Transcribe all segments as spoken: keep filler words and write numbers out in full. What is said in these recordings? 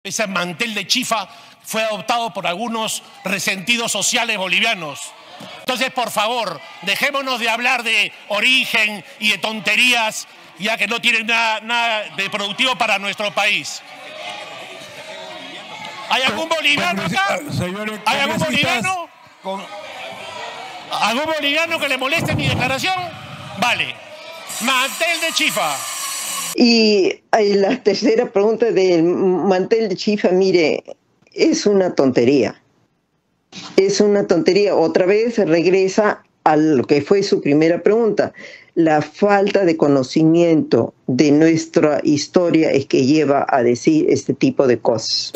Ese mantel de chifa fue adoptado por algunos resentidos sociales bolivianos. Entonces, por favor, dejémonos de hablar de origen y de tonterías, ya que no tienen nada, nada de productivo para nuestro país. ¿Hay algún boliviano acá? ¿Hay algún boliviano? ¿Algún boliviano que le moleste mi declaración? Vale. Mantel de chifa. Y la tercera pregunta del mantel de chifa, mire, es una tontería. Es una tontería. Otra vez regresa a lo que fue su primera pregunta. La falta de conocimiento de nuestra historia es que lleva a decir este tipo de cosas.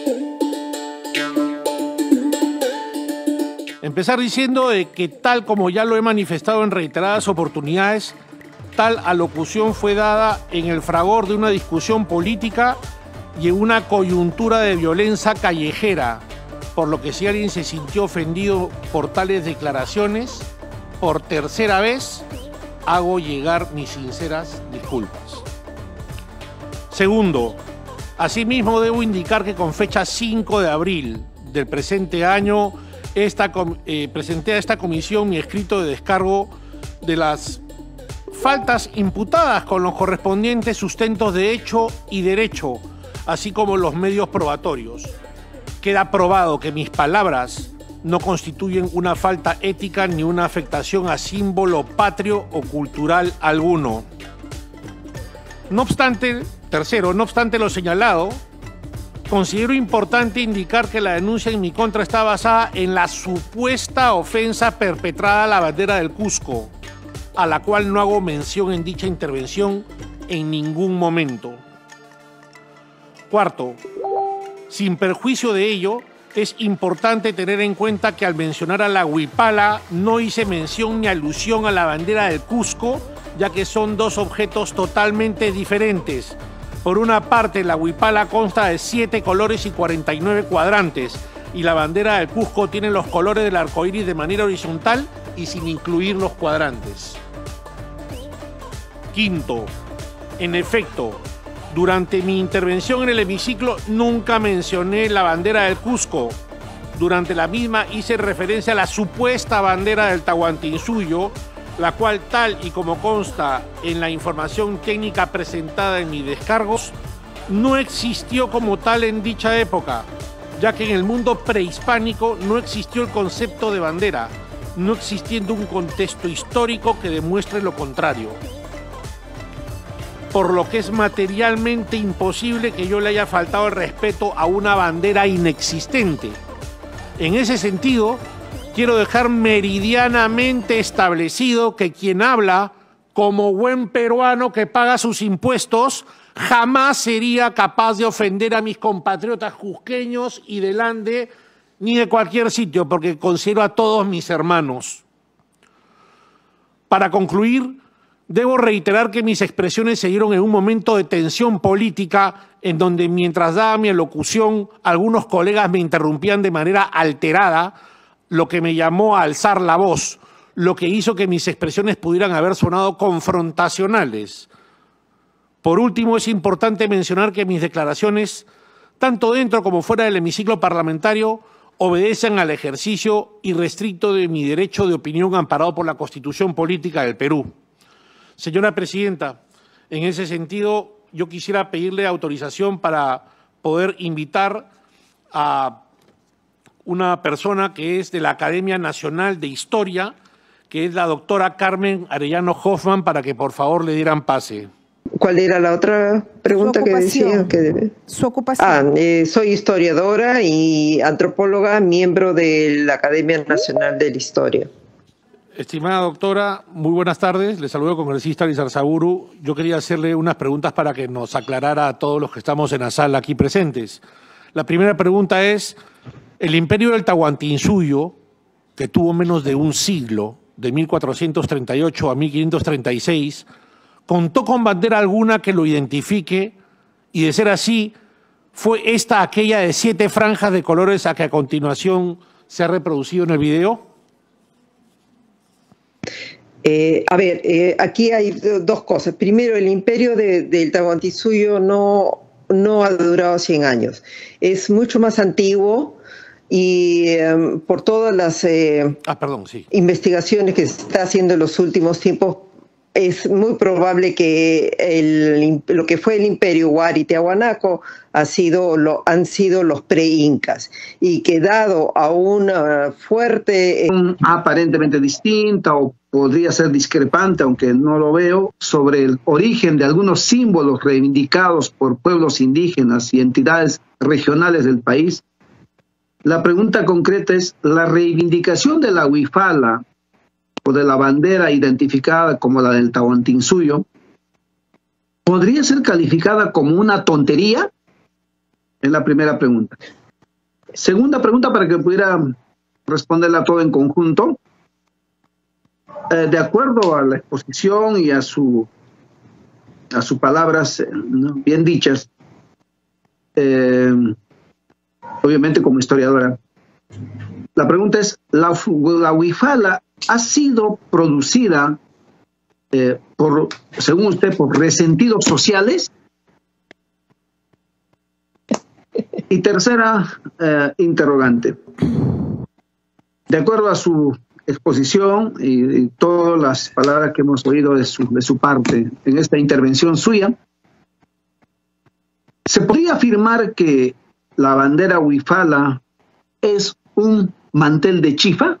Empezar diciendo de que, tal como ya lo he manifestado en reiteradas oportunidades, tal alocución fue dada en el fragor de una discusión política y en una coyuntura de violencia callejera, por lo que si alguien se sintió ofendido por tales declaraciones, por tercera vez hago llegar mis sinceras disculpas. Segundo, asimismo debo indicar que con fecha cinco de abril del presente año esta, eh, presenté a esta comisión mi escrito de descargo de las faltas imputadas con los correspondientes sustentos de hecho y derecho, así como los medios probatorios. Queda probado que mis palabras no constituyen una falta ética ni una afectación a símbolo patrio o cultural alguno. No obstante, tercero, no obstante lo señalado, considero importante indicar que la denuncia en mi contra está basada en la supuesta ofensa perpetrada a la bandera del Cusco, a la cual no hago mención en dicha intervención en ningún momento. Cuarto, sin perjuicio de ello, es importante tener en cuenta que al mencionar a la huipala no hice mención ni alusión a la bandera del Cusco, ya que son dos objetos totalmente diferentes. Por una parte, la huipala consta de siete colores y cuarenta y nueve cuadrantes, y la bandera del Cusco tiene los colores del arco iris de manera horizontal y sin incluir los cuadrantes. Quinto, en efecto, durante mi intervención en el hemiciclo nunca mencioné la bandera del Cusco. Durante la misma hice referencia a la supuesta bandera del Tahuantinsuyo, la cual, tal y como consta en la información técnica presentada en mis descargos, no existió como tal en dicha época, ya que en el mundo prehispánico no existió el concepto de bandera, no existiendo un contexto histórico que demuestre lo contrario. Por lo que es materialmente imposible que yo le haya faltado el respeto a una bandera inexistente. En ese sentido, quiero dejar meridianamente establecido que quien habla como buen peruano que paga sus impuestos jamás sería capaz de ofender a mis compatriotas cusqueños y del Ande ni de cualquier sitio, porque considero a todos mis hermanos. Para concluir, debo reiterar que mis expresiones se dieron en un momento de tensión política en donde, mientras daba mi elocución, algunos colegas me interrumpían de manera alterada, lo que me llamó a alzar la voz, lo que hizo que mis expresiones pudieran haber sonado confrontacionales. Por último, es importante mencionar que mis declaraciones, tanto dentro como fuera del hemiciclo parlamentario, obedecen al ejercicio irrestricto de mi derecho de opinión amparado por la Constitución Política del Perú. Señora Presidenta, en ese sentido, yo quisiera pedirle autorización para poder invitar a una persona que es de la Academia Nacional de Historia, que es la doctora Carmen Arellano Hoffman, para que por favor le dieran pase. ¿Cuál era la otra pregunta que decía? Que... Su ocupación. Ah, eh, soy historiadora y antropóloga, miembro de la Academia Nacional de la Historia. Estimada doctora, muy buenas tardes. Le saludo congresista Lizarzaburu. Yo quería hacerle unas preguntas para que nos aclarara a todos los que estamos en la sala aquí presentes. La primera pregunta es, el imperio del Tahuantinsuyo, que tuvo menos de un siglo, de mil cuatrocientos treinta y ocho a mil quinientos treinta y seis, ¿contó con bandera alguna que lo identifique? Y de ser así, ¿fue esta aquella de siete franjas de colores a que a continuación se ha reproducido en el video? Eh, a ver, eh, aquí hay dos cosas. Primero, el imperio de, del Tahuantinsuyo no no ha durado cien años. Es mucho más antiguo y eh, por todas las eh, ah, perdón, sí. investigaciones que se está haciendo en los últimos tiempos, es muy probable que el, lo que fue el Imperio Huari Tiahuanaco ha sido, lo, han sido los pre-incas, y que dado a una fuerte... aparentemente distinta, o podría ser discrepante, aunque no lo veo, sobre el origen de algunos símbolos reivindicados por pueblos indígenas y entidades regionales del país. La pregunta concreta es, ¿la reivindicación de la huifala o de la bandera identificada como la del Tahuantinsuyo podría ser calificada como una tontería? Es la primera pregunta. Segunda pregunta, para que pudiera responderla todo en conjunto. Eh, de acuerdo a la exposición y a su a sus palabras, eh, ¿no?, bien dichas, eh, obviamente como historiadora, la pregunta es, ¿la, la huifala ha sido producida eh, por, según usted, por resentidos sociales? Y tercera eh, interrogante. De acuerdo a su exposición y, y todas las palabras que hemos oído de su, de su parte en esta intervención suya, ¿se podría afirmar que la bandera huifala es un mantel de chifa?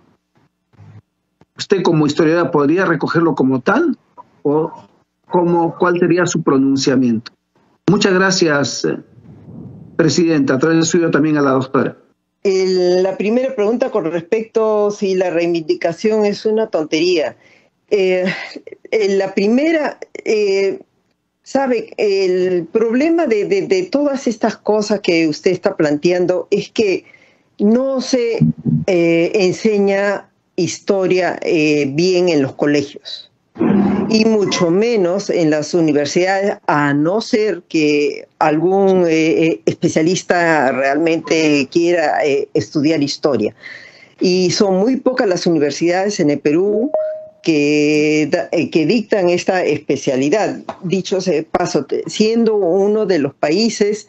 ¿Usted como historiadora podría recogerlo como tal? ¿O cómo, cuál sería su pronunciamiento? Muchas gracias, Presidenta. A través de suyo también a la doctora. El, la primera pregunta con respecto si la reivindicación es una tontería. Eh, la primera, eh, sabe, el problema de, de, de todas estas cosas que usted está planteando es que no se eh, enseña historia eh, bien en los colegios, y mucho menos en las universidades, a no ser que algún eh, especialista realmente quiera eh, estudiar historia. Y son muy pocas las universidades en el Perú que, eh, que dictan esta especialidad. Dicho sea de paso, siendo uno de los países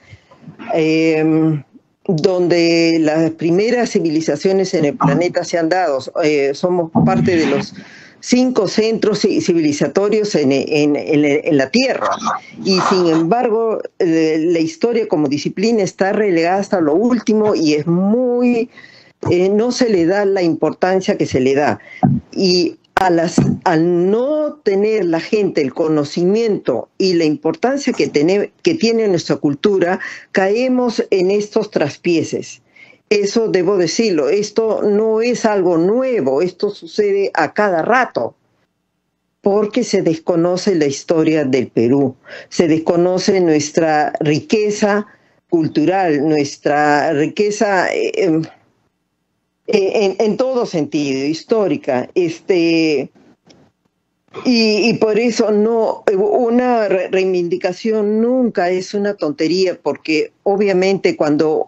eh, donde las primeras civilizaciones en el planeta se han dado, eh, somos parte de los cinco centros civilizatorios en, en, en, en la Tierra, y sin embargo eh, la historia como disciplina está relegada hasta lo último y es muy, eh, no se le da la importancia que se le da, y a las, al no tener la gente el conocimiento y la importancia que, tener, que tiene nuestra cultura, caemos en estos traspieces. Eso debo decirlo, esto no es algo nuevo, esto sucede a cada rato, porque se desconoce la historia del Perú, se desconoce nuestra riqueza cultural, nuestra riqueza eh, en, en todo sentido, histórica, este, y, y por eso no, una reivindicación nunca es una tontería, porque obviamente cuando...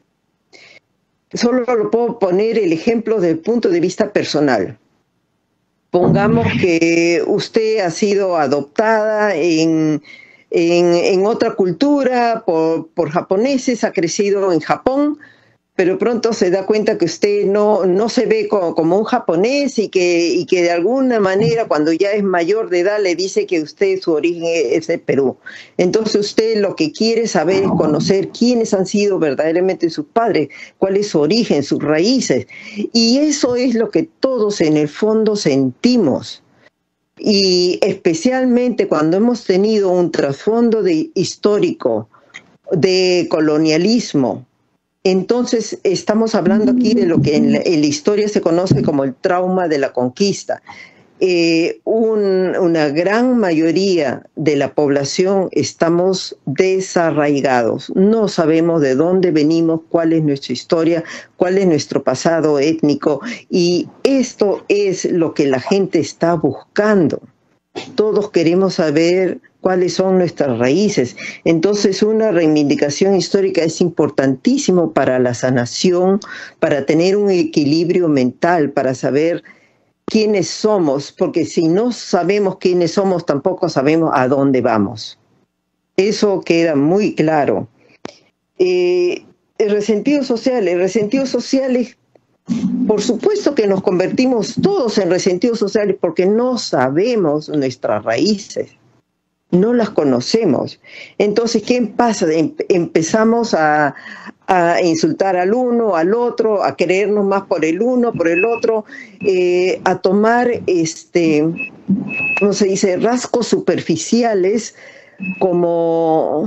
Solo lo puedo poner el ejemplo desde el punto de vista personal. Pongamos que usted ha sido adoptada en, en, en otra cultura por, por japoneses, ha crecido en Japón, pero pronto se da cuenta que usted no, no se ve como, como un japonés, y que, y que de alguna manera cuando ya es mayor de edad le dice que usted su origen es de Perú. Entonces usted lo que quiere saber es conocer quiénes han sido verdaderamente sus padres, cuál es su origen, sus raíces. Y eso es lo que todos en el fondo sentimos. Y especialmente cuando hemos tenido un trasfondo de histórico, de colonialismo. Entonces estamos hablando aquí de lo que en la, en la historia se conoce como el trauma de la conquista. Eh, un, una gran mayoría de la población estamos desarraigados, no sabemos de dónde venimos, cuál es nuestra historia, cuál es nuestro pasado étnico, y esto es lo que la gente está buscando. Todos queremos saber cuáles son nuestras raíces. Entonces una reivindicación histórica es importantísimo para la sanación, para tener un equilibrio mental, para saber quiénes somos, porque si no sabemos quiénes somos, tampoco sabemos a dónde vamos. Eso queda muy claro. Eh, el resentido social, el resentido social es, por supuesto que nos convertimos todos en resentidos sociales porque no sabemos nuestras raíces, no las conocemos. Entonces, ¿qué pasa? Em- empezamos a, a insultar al uno, al otro, a creernos más por el uno, por el otro, eh, a tomar, este, ¿cómo se dice?, rasgos superficiales como...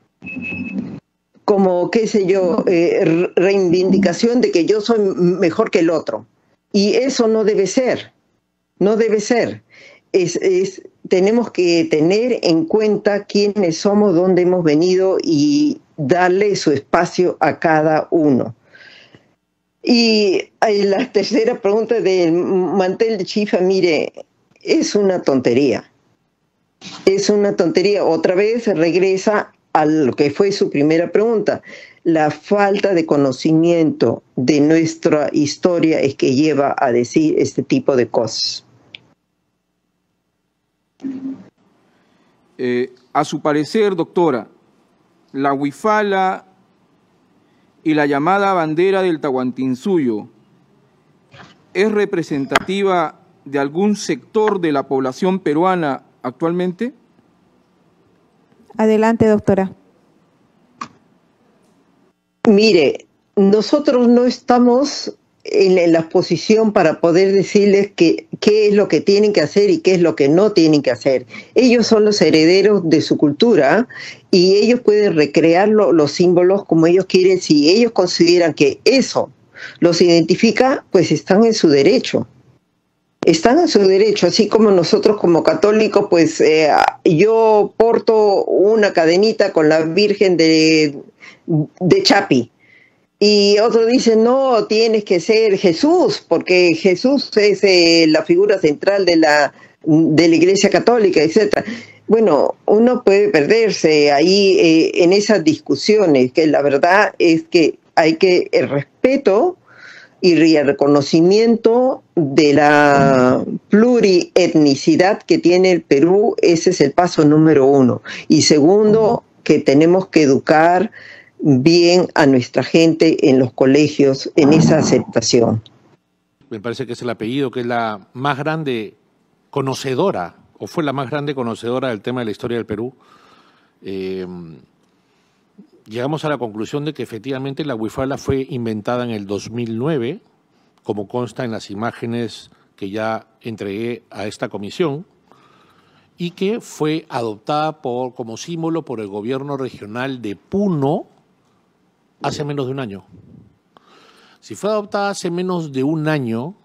como, qué sé yo, eh, reivindicación de que yo soy mejor que el otro. Y eso no debe ser, no debe ser. Es, es, tenemos que tener en cuenta quiénes somos, dónde hemos venido y darle su espacio a cada uno. Y la tercera pregunta del mantel de chifa, mire, es una tontería. Es una tontería. Otra vez regresa a lo que fue su primera pregunta. La falta de conocimiento de nuestra historia es que lleva a decir este tipo de cosas. Eh, a su parecer, doctora, la huifala y la llamada bandera del Tahuantinsuyo ¿es representativa de algún sector de la población peruana actualmente? Adelante, doctora. Mire, nosotros no estamos en, en la posición para poder decirles que, qué es lo que tienen que hacer y qué es lo que no tienen que hacer. Ellos son los herederos de su cultura y ellos pueden recrear lo, los símbolos como ellos quieren. Si ellos consideran que eso los identifica, pues están en su derecho. Están en su derecho, así como nosotros como católicos, pues eh, yo porto una cadenita con la Virgen de, de Chapi. Y otros dicen, no, tienes que ser Jesús, porque Jesús es eh, la figura central de la, de la Iglesia Católica, etcétera. Bueno, uno puede perderse ahí eh, en esas discusiones, que la verdad es que hay que el respeto y el reconocimiento de la plurietnicidad que tiene el Perú. Ese es el paso número uno. Y segundo, que tenemos que educar bien a nuestra gente en los colegios en esa aceptación. Me parece que es el apellido, que es la más grande conocedora, o fue la más grande conocedora del tema de la historia del Perú. Eh, llegamos a la conclusión de que efectivamente la huifala fue inventada en el dos mil nueve, como consta en las imágenes que ya entregué a esta comisión, y que fue adoptada por, como símbolo por el gobierno regional de Puno hace menos de un año. Si fue adoptada hace menos de un año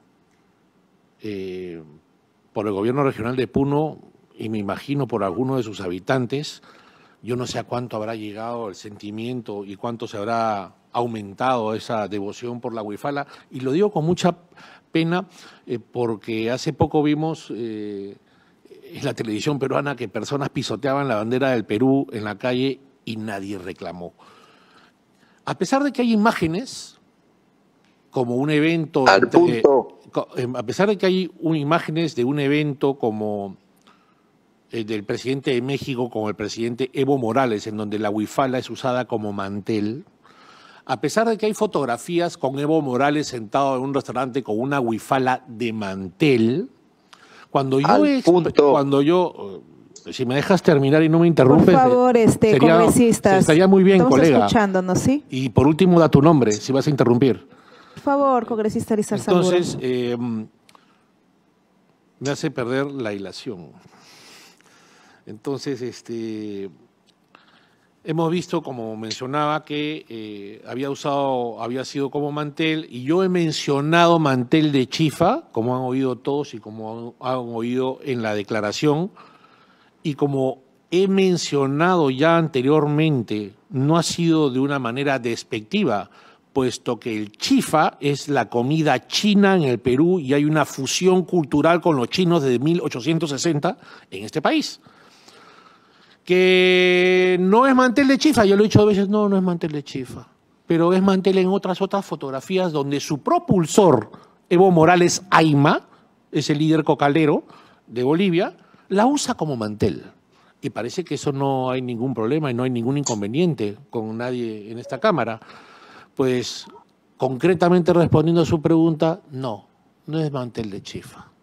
eh, por el gobierno regional de Puno, y me imagino por alguno de sus habitantes, yo no sé a cuánto habrá llegado el sentimiento y cuánto se habrá aumentado esa devoción por la huifala. Y lo digo con mucha pena eh, porque hace poco vimos eh, en la televisión peruana que personas pisoteaban la bandera del Perú en la calle y nadie reclamó. A pesar de que hay imágenes, como un evento... Al punto. Eh, a pesar de que hay un, imágenes de un evento como el del presidente de México con el presidente Evo Morales, en donde la huifala es usada como mantel, a pesar de que hay fotografías con Evo Morales sentado en un restaurante con una huifala de mantel, cuando yo... Al punto. Cuando yo si me dejas terminar y no me interrumpes... Por favor, este, sería, congresistas. Estaría muy bien, estamos colega. escuchándonos, ¿sí? Y por último, da tu nombre, si vas a interrumpir. Por favor, congresista Lizarzamburu. Entonces, eh, me hace perder la hilación. Entonces, este, hemos visto, como mencionaba, que eh, había usado, había sido como mantel, y yo he mencionado mantel de chifa, como han oído todos y como han, han oído en la declaración, y como he mencionado ya anteriormente, no ha sido de una manera despectiva, puesto que el chifa es la comida china en el Perú y hay una fusión cultural con los chinos desde mil ochocientos sesenta en este país. Que no es mantel de chifa, yo lo he dicho dos veces, no, no es mantel de chifa, pero es mantel en otras otras fotografías donde su propulsor, Evo Morales Ayma, es el líder cocalero de Bolivia, la usa como mantel. Y parece que eso no hay ningún problema y no hay ningún inconveniente con nadie en esta Cámara. Pues, concretamente respondiendo a su pregunta, no, no es mantel de chifa.